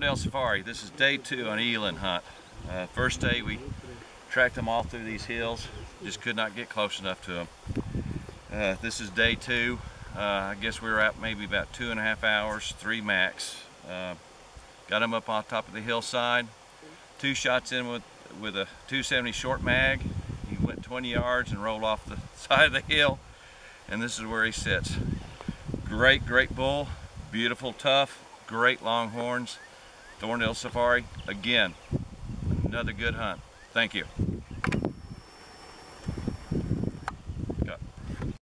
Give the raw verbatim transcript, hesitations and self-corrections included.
Thorndale Safari. This is day two on eland hunt. Uh, first day we tracked them all through these hills. Just could not get close enough to them. Uh, this is day two. Uh, I guess we were out maybe about two and a half hours, three max. Uh, got them up on top of the hillside. Two shots in with, with a two seventy short mag. He went twenty yards and rolled off the side of the hill. And this is where he sits. Great, great bull. Beautiful, tough, great longhorns. Thorndale Safari, again, another good hunt. Thank you.